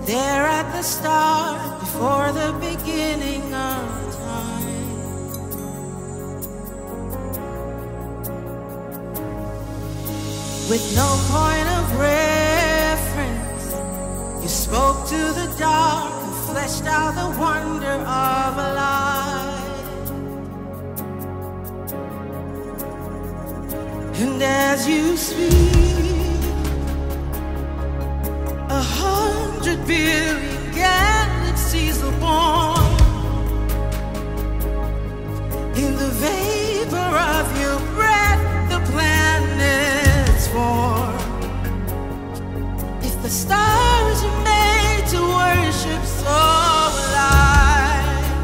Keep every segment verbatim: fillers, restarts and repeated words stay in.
there at the start, before the beginning of time. With no point of reference, you spoke to the dark and fleshed out the wonder of a life. And as you speak, a hundred billion galaxies are born in the vapor of your breath. The planets form. If the stars are made to worship, so will I.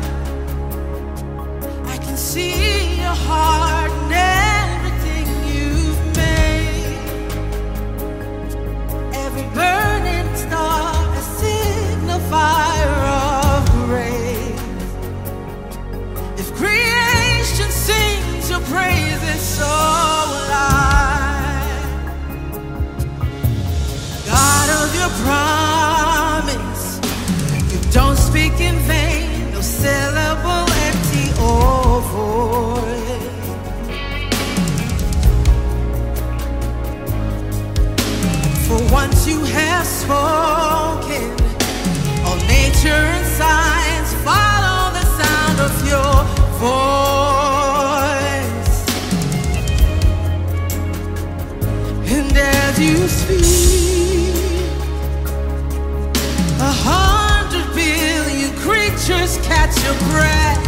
I can see your heart and everything you've made. Every burning star, a signifier of grace. If creation sings your praises, so will I. God of your promise, you don't speak in vain, no syllable empty or void. For once you have spoken, all nature and science follow the sound of your voice. And as you speak, a hundred billion creatures catch your breath,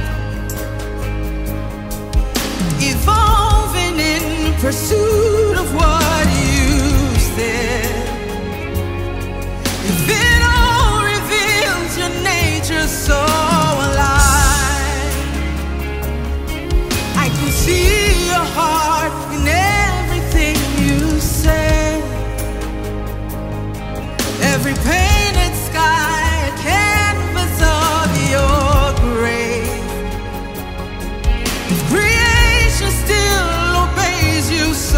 evolving in pursuit of what you said. If it all reveals your nature so alive, I can see your heart in everything you say. Every painted sky, a canvas of your grace. If creation still obeys you, so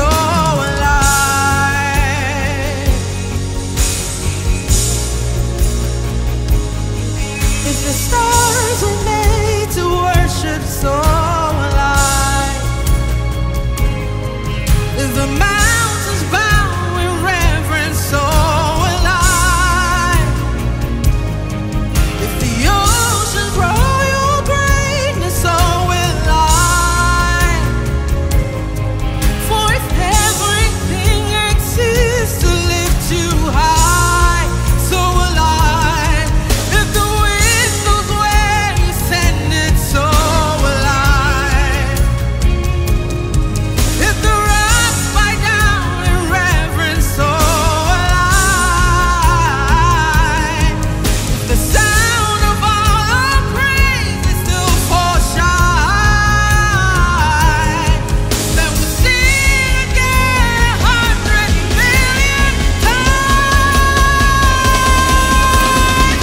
alive. If the stars were made to worship, so alive. If the mountains bow in reverence, so alive. If the oceans roar your greatness, so alive. For if everything exists to lift you high, so alive. If the wind knows where you send it, so alive. If the rocks bite down in reverence, so alive. If the sound of all our praise is still for shine, then we'll sing again a hundred million times.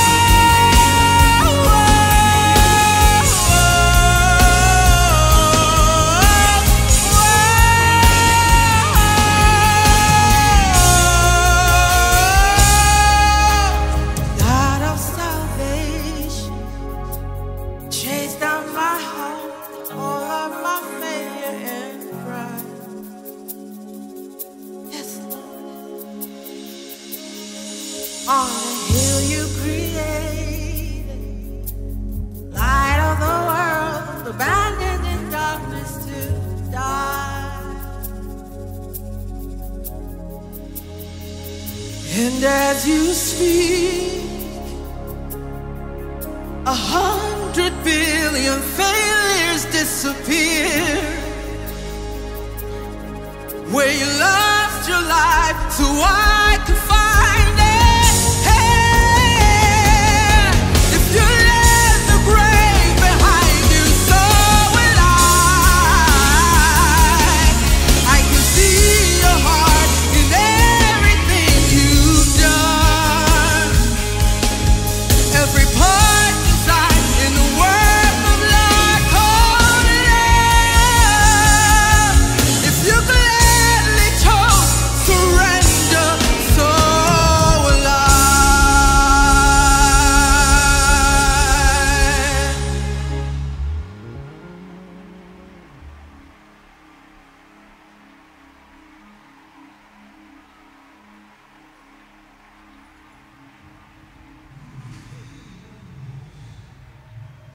God of salvation, chase down my heart, all of my failure and pride. Yes, Lord. On a hill you created, light of the world, abandoned in darkness to die. And as you speak, a hundred billion failures disappear. Where you lost your life, so I could